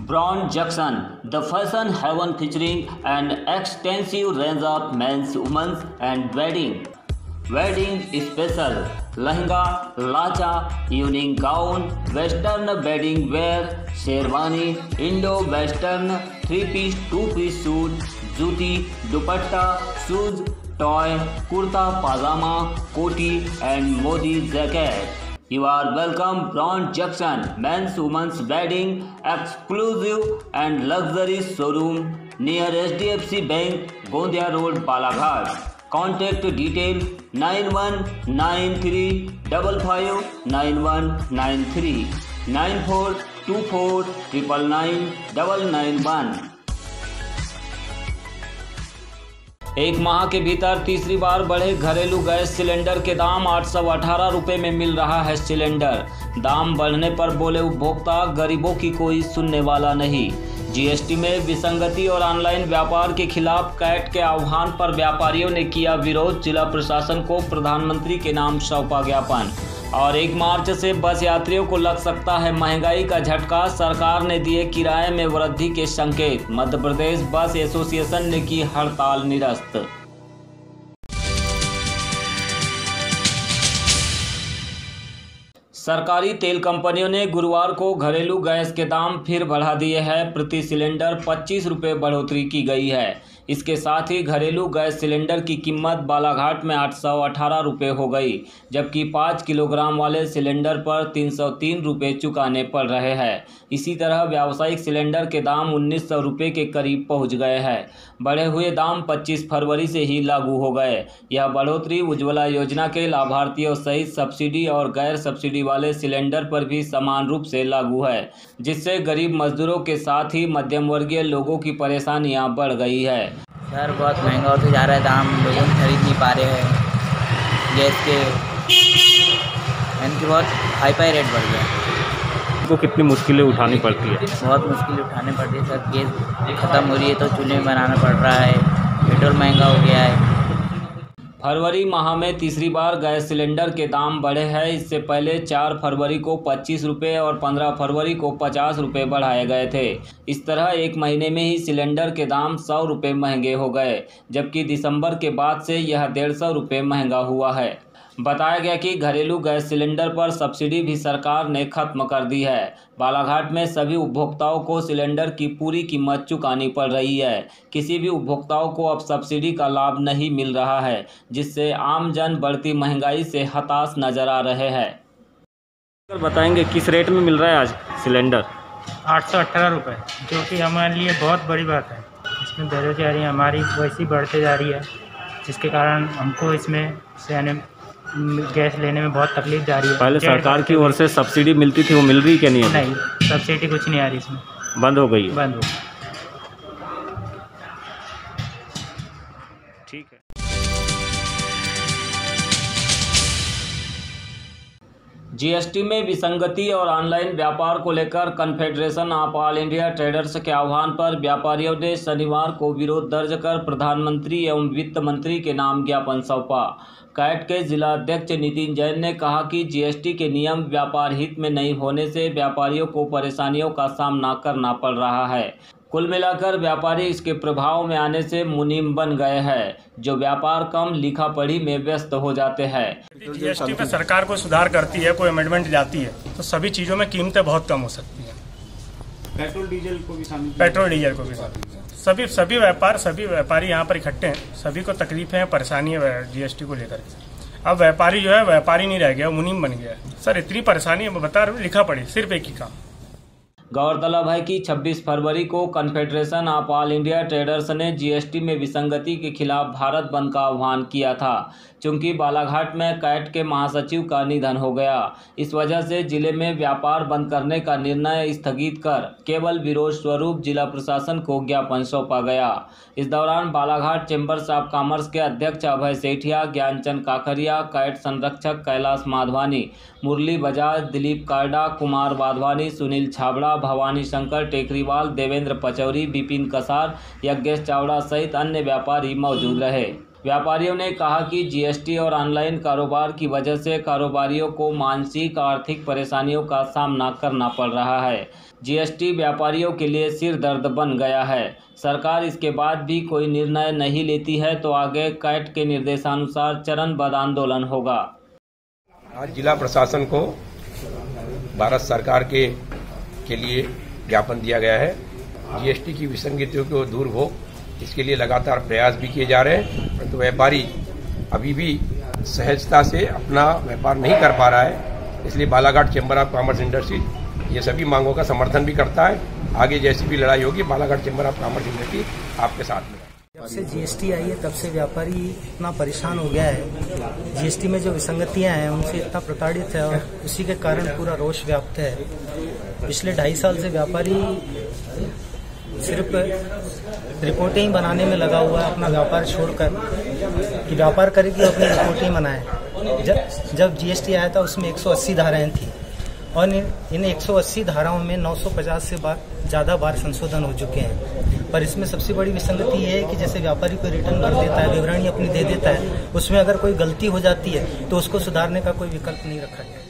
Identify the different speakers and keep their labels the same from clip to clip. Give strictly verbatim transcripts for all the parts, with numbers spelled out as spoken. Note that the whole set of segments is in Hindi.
Speaker 1: Brown Junction, the fashion haven featuring an extensive range of men's, women's and wedding. Wedding special, lehenga, lacha, evening gown, western wedding wear, sherwani, Indo western, three piece, two piece suit, jutti, dupatta, shoes, toy, kurta pajama, कोटी and Modi jacket. You are welcome Brown Junction, men's women's wedding exclusive and luxury showroom near H D F C Bank, Gondia Road, Balaghat. Contact detail nine one nine three five five nine one nine three nine four two four nine nine nine nine one. एक माह के भीतर तीसरी बार बढ़े घरेलू गैस सिलेंडर के दाम. आठ सौ अठारह रुपये में मिल रहा है सिलेंडर. दाम बढ़ने पर बोले उपभोक्ता, गरीबों की कोई सुनने वाला नहीं. जीएसटी में विसंगति और ऑनलाइन व्यापार के खिलाफ कैट के आह्वान पर व्यापारियों ने किया विरोध. जिला प्रशासन को प्रधानमंत्री के नाम सौंपा ज्ञापन. और एक मार्च से बस यात्रियों को लग सकता है महंगाई का झटका. सरकार ने दिए किराए में वृद्धि के संकेत. मध्य प्रदेश बस एसोसिएशन ने की हड़ताल निरस्त. सरकारी तेल कंपनियों ने गुरुवार को घरेलू गैस के दाम फिर बढ़ा दिए हैं. प्रति सिलेंडर पच्चीस रुपये बढ़ोतरी की गई है. इसके साथ ही घरेलू गैस सिलेंडर की कीमत बालाघाट में आठ सौ अठारह रुपये हो गई, जबकि पाँच किलोग्राम वाले सिलेंडर पर तीन सौ तीन रुपये चुकाने पड़ रहे हैं. इसी तरह व्यावसायिक सिलेंडर के दाम उन्नीस सौ रुपये के करीब पहुंच गए हैं. बढ़े हुए दाम पच्चीस फरवरी से ही लागू हो गए. यह बढ़ोतरी उज्ज्वला योजना के लाभार्थियों सहित सब्सिडी और गैर सब्सिडी वाले सिलेंडर पर भी समान रूप से लागू है, जिससे गरीब मजदूरों के साथ ही मध्यम वर्गीय लोगों की परेशानियां बढ़ गई है.
Speaker 2: सर बहुत महंगा होते जा रहा है दाम, लोग खरीद नहीं पा रहे हैं. गैस के इनकी बहुत हाई फाई रेट बढ़ गया.
Speaker 3: को कितनी मुश्किलें उठानी पड़ती है?
Speaker 2: बहुत मुश्किलें उठानी पड़ती है सर. गैस ख़त्म हो रही है तो चूल्हे में बनाना पड़ रहा है. पेट्रोल महंगा हो गया है.
Speaker 1: फरवरी माह में तीसरी बार गैस सिलेंडर के दाम बढ़े हैं. इससे पहले चार फरवरी को पच्चीस रुपये और पंद्रह फरवरी को पचास रुपये बढ़ाए गए थे. इस तरह एक महीने में ही सिलेंडर के दाम सौ रुपये महंगे हो गए, जबकि दिसंबर के बाद से यह डेढ़ सौ रुपये महंगा हुआ है. बताया गया कि घरेलू गैस सिलेंडर पर सब्सिडी भी सरकार ने खत्म कर दी है. बालाघाट में सभी उपभोक्ताओं को सिलेंडर की पूरी कीमत चुकानी पड़ रही है. किसी भी उपभोक्ताओं को अब सब्सिडी का लाभ नहीं मिल रहा है, जिससे आम जन बढ़ती महंगाई से हताश नजर आ रहे हैं.
Speaker 3: बताएंगे किस रेट में मिल रहा है आज सिलेंडर?
Speaker 4: आठ सौ अठारह रुपये, जो कि हमारे लिए बहुत बड़ी बात है. इसमें बेरोजगारी हमारी वैसी बढ़ते जा रही है, जिसके कारण हमको इसमें से गैस लेने में बहुत तकलीफ जा रही है.
Speaker 3: पहले सरकार की ओर से सब्सिडी मिलती थी, वो मिल रही क्या नहीं है?
Speaker 4: नहीं, सब्सिडी कुछ नहीं आ रही इसमें.
Speaker 3: बंद हो गई है.
Speaker 4: बंद हो गई.
Speaker 3: ठीक है.
Speaker 1: जीएसटी में विसंगति और ऑनलाइन व्यापार को लेकर Confederation of All India Traders के आह्वान पर व्यापारियों ने शनिवार को विरोध दर्ज कर प्रधानमंत्री एवं वित्त मंत्री के नाम ज्ञापन सौंपा. कैट के जिला अध्यक्ष नितिन जैन ने कहा कि जीएसटी के नियम व्यापार हित में नहीं होने से व्यापारियों को परेशानियों का सामना करना पड़ रहा है. कुल मिलाकर व्यापारी इसके प्रभाव में आने से मुनीम बन गए हैं, जो व्यापार कम लिखा पढ़ी में व्यस्त हो जाते हैं.
Speaker 4: जीएसटी में सरकार कोई सुधार करती है, कोई अमेंडमेंट लाती है, तो सभी चीज़ों में कीमतें बहुत कम हो सकती हैं.
Speaker 5: पेट्रोल डीजल को भी शामिल
Speaker 4: पेट्रोल डीजल को भी सभी सभी व्यापार सभी व्यापारी यहाँ पर इकट्ठे हैं. सभी को तकलीफें हैं, परेशानी है जीएसटी को लेकर. अब व्यापारी जो है व्यापारी नहीं रह गया, मुनीम बन गया. सर इतनी परेशानी है, बता रहे लिखा पड़ी सिर्फ एक ही काम.
Speaker 1: गौरतलब है कि छब्बीस फरवरी को Confederation of All India Traders ने जीएसटी में विसंगति के खिलाफ भारत बंद का आह्वान किया था, चूंकि बालाघाट में कैट के महासचिव का निधन हो गया. इस वजह से जिले में व्यापार बंद करने का निर्णय स्थगित कर केवल विरोध स्वरूप जिला प्रशासन को ज्ञापन सौंपा गया. इस दौरान बालाघाट चैम्बर्स ऑफ कॉमर्स के अध्यक्ष अभय सेठिया, ज्ञानचंद काकरिया, कैट संरक्षक कैलाश माधवानी, मुरली बजाज, दिलीप कार्डा, कुमार वाधवानी, सुनील छाबड़ा, भवानी शंकर टेकरीवाल, देवेंद्र पचौरी, विपिन कसार, यज्ञेश चावड़ा सहित अन्य व्यापारी मौजूद रहे. व्यापारियों ने कहा कि जीएसटी और ऑनलाइन कारोबार की वजह से कारोबारियों को मानसिक आर्थिक परेशानियों का सामना करना पड़ रहा है, जीएसटी व्यापारियों के लिए सिर दर्द बन गया है। सरकार इसके बाद भी कोई निर्णय नहीं लेती है तो आगे कैट के निर्देशानुसार चरणबद्ध आंदोलन होगा।
Speaker 6: आज जिला प्रशासन को भारत सरकार के के लिए ज्ञापन दिया गया है। जीएसटी की विसंगतियों को दूर हो, इसके लिए लगातार प्रयास भी किए जा रहे हैं, परंतु व्यापारी अभी भी सहजता से अपना व्यापार नहीं कर पा रहा है। इसलिए Balaghat Chamber of Commerce Industry ये सभी मांगों का समर्थन भी करता है। आगे जैसी भी लड़ाई होगी, Balaghat Chamber of Commerce Industry आपके साथ में।
Speaker 7: जब से जीएसटी आई है तब से व्यापारी इतना परेशान हो गया है। जीएसटी में जो विसंगतियां हैं उनसे इतना प्रताड़ित है और उसी के कारण पूरा रोष व्याप्त है। पिछले ढाई साल से व्यापारी सिर्फ रिपोर्टें बनाने में लगा हुआ है, अपना व्यापार छोड़कर कि व्यापार करे कि अपनी रिपोर्टें बनाए। जब जब जीएसटी आया था उसमें एक सौ अस्सी धाराएं थी और इन एक सौ अस्सी धाराओं में नौ सौ पचास से बार ज़्यादा बार संशोधन हो चुके हैं। पर इसमें सबसे बड़ी विसंगति ये है कि जैसे व्यापारी कोई रिटर्न भर देता है, विवरणी अपनी दे देता है, उसमें अगर कोई गलती हो जाती है तो उसको सुधारने का कोई विकल्प नहीं रखा गया।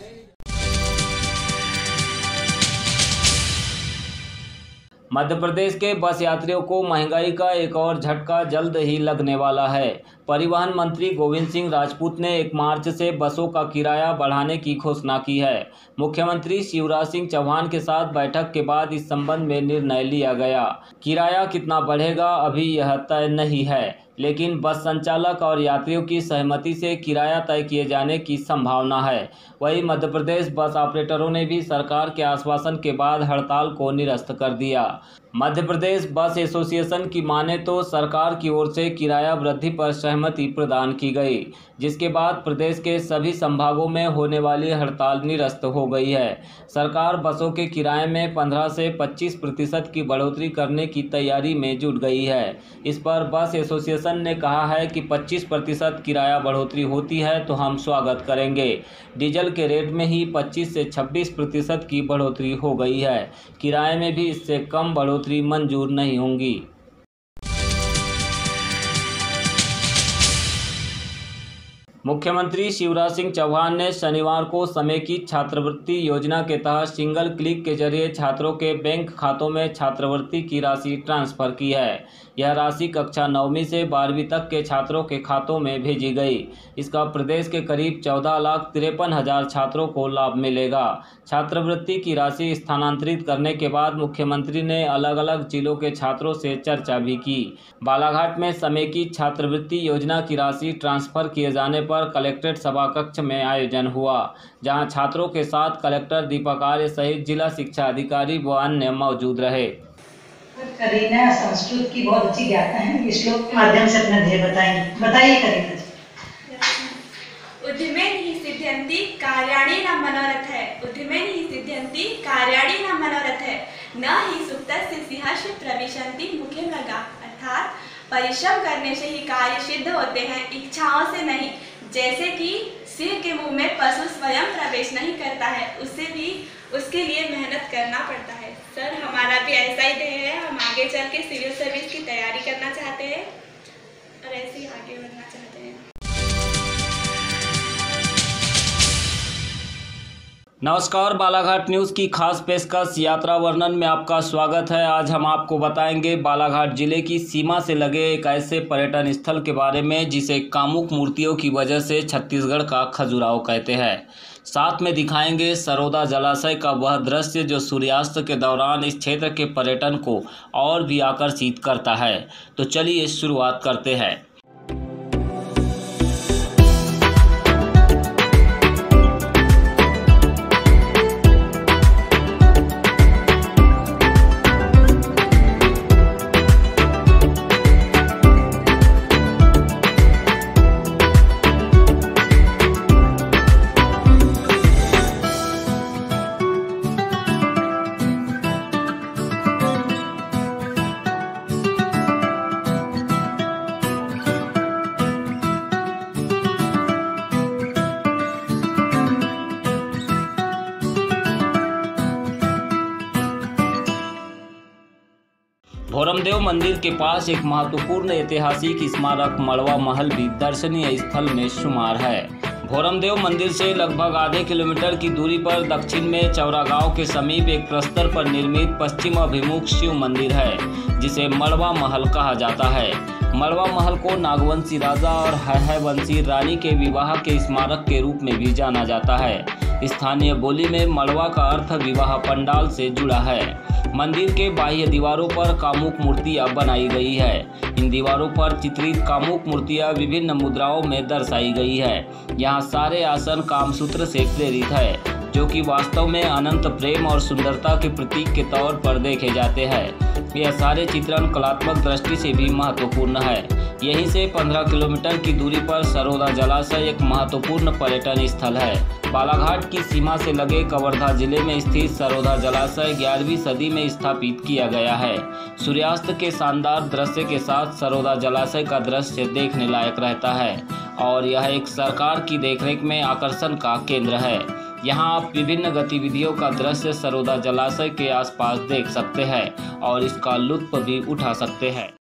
Speaker 1: मध्य प्रदेश के बस यात्रियों को महंगाई का एक और झटका जल्द ही लगने वाला है। परिवहन मंत्री गोविंद सिंह राजपूत ने एक मार्च से बसों का किराया बढ़ाने की घोषणा की है। मुख्यमंत्री शिवराज सिंह चौहान के साथ बैठक के बाद इस संबंध में निर्णय लिया गया। किराया कितना बढ़ेगा अभी यह तय नहीं है, लेकिन बस संचालक और यात्रियों की सहमति से किराया तय किए जाने की संभावना है। वहीं मध्य प्रदेश बस ऑपरेटरों ने भी सरकार के आश्वासन के बाद हड़ताल को निरस्त कर दिया। मध्य प्रदेश बस एसोसिएशन की माने तो सरकार की ओर से किराया वृद्धि पर सहमति प्रदान की गई, जिसके बाद प्रदेश के सभी संभागों में होने वाली हड़ताल निरस्त हो गई है। सरकार बसों के किराए में पंद्रह से पच्चीस प्रतिशत की बढ़ोतरी करने की तैयारी में जुट गई है। इस पर बस एसोसिएशन ने कहा है कि पच्चीस प्रतिशत किराया बढ़ोतरी होती है तो हम स्वागत करेंगे। डीजल के रेट में ही पच्चीस से छब्बीस प्रतिशत की बढ़ोतरी हो गई है। किराए में भी इससे कम बढ़ोतरी मंजूर नहीं होंगी। मुख्यमंत्री शिवराज सिंह चौहान ने शनिवार को समेकित छात्रवृत्ति योजना के तहत सिंगल क्लिक के जरिए छात्रों के बैंक खातों में छात्रवृत्ति की राशि ट्रांसफर की है। यह राशि कक्षा नौवीं से बारहवीं तक के छात्रों के खातों में भेजी गई। इसका प्रदेश के करीब चौदह लाख तिरपन हजार छात्रों को लाभ मिलेगा। छात्रवृत्ति की राशि स्थानांतरित करने के बाद मुख्यमंत्री ने अलग अलग जिलों के छात्रों से चर्चा भी की। बालाघाट में समेकित छात्रवृत्ति योजना की राशि ट्रांसफर किए जाने पर कलेक्ट्रेट सभा कक्ष में आयोजन हुआ, जहां छात्रों के साथ कलेक्टर दीपक आर्य सहित जिला शिक्षा अधिकारी व अन्य मौजूद रहे।
Speaker 8: करीना संस्कृत की बहुत अच्छी ज्ञाता है, श्लोक के माध्यम से अपना ध्येय बताएंगे। बताइए करीना जी।
Speaker 9: उद्यमेन हि सिद्ध्यन्ति कार्याणि न मनोरथः। उद्यमेन हि सिद्ध्यन्ति कार्याणि न मनोरथः। न हि सुप्तस्य सिंहास्य प्रविशन्ति मुखे मृगा। अर्थात परिश्रम करने से ही कार्य सिद्ध होते हैं, इच्छाओं से नहीं। जैसे कि सिंह के मुंह में पशु स्वयं प्रवेश नहीं करता है, उससे भी उसके लिए मेहनत करना पड़ता है। सर, हमारा भी ऐसा ही ध्येय है। हम आगे चल के सिविल सर्विस की तैयारी करना चाहते हैं और ऐसे ही आगे बढ़ना चाहते हैं।
Speaker 1: नमस्कार, बालाघाट न्यूज़ की खास पेशकश यात्रा वर्णन में आपका स्वागत है। आज हम आपको बताएंगे बालाघाट जिले की सीमा से लगे एक ऐसे पर्यटन स्थल के बारे में जिसे कामुक मूर्तियों की वजह से छत्तीसगढ़ का खजुराहो कहते हैं। साथ में दिखाएंगे सरोदा जलाशय का वह दृश्य जो सूर्यास्त के दौरान इस क्षेत्र के पर्यटन को और भी आकर्षित करता है। तो चलिए शुरुआत करते हैं। भोरमदेव मंदिर के पास एक महत्वपूर्ण ऐतिहासिक स्मारक मड़वा महल भी दर्शनीय स्थल में शुमार है। घोरमदेव मंदिर से लगभग आधे किलोमीटर की दूरी पर दक्षिण में चौरा गांव के समीप एक प्रस्तर पर निर्मित पश्चिम अभिमुख शिव मंदिर है, जिसे मड़वा महल कहा जाता है। मड़वा महल को नागवंशी राजा और हैहयवंशी रानी के विवाह के स्मारक के रूप में भी जाना जाता है। स्थानीय बोली में मड़वा का अर्थ विवाह पंडाल से जुड़ा है। मंदिर के बाह्य दीवारों पर कामुक मूर्तियां बनाई गई है। इन दीवारों पर चित्रित कामुक मूर्तियां विभिन्न मुद्राओं में दर्शाई गई है। यहाँ सारे आसन कामसूत्र से प्रेरित है, जो कि वास्तव में अनंत प्रेम और सुंदरता के प्रतीक के तौर पर देखे जाते हैं। यह सारे चित्रण कलात्मक दृष्टि से भी महत्वपूर्ण है। यहीं से पंद्रह किलोमीटर की दूरी पर सरोदा जलाशय एक महत्वपूर्ण पर्यटन स्थल है। बालाघाट की सीमा से लगे कवर्धा जिले में स्थित सरोदा जलाशय ग्यारहवीं सदी में स्थापित किया गया है। सूर्यास्त के शानदार दृश्य के साथ सरोदा जलाशय का दृश्य देखने लायक रहता है और यह एक सरकार की देखरेख में आकर्षण का केंद्र है। यहाँ आप विभिन्न गतिविधियों का दृश्य सरोदा जलाशय के आसपास देख सकते हैं और इसका लुत्फ भी उठा सकते हैं।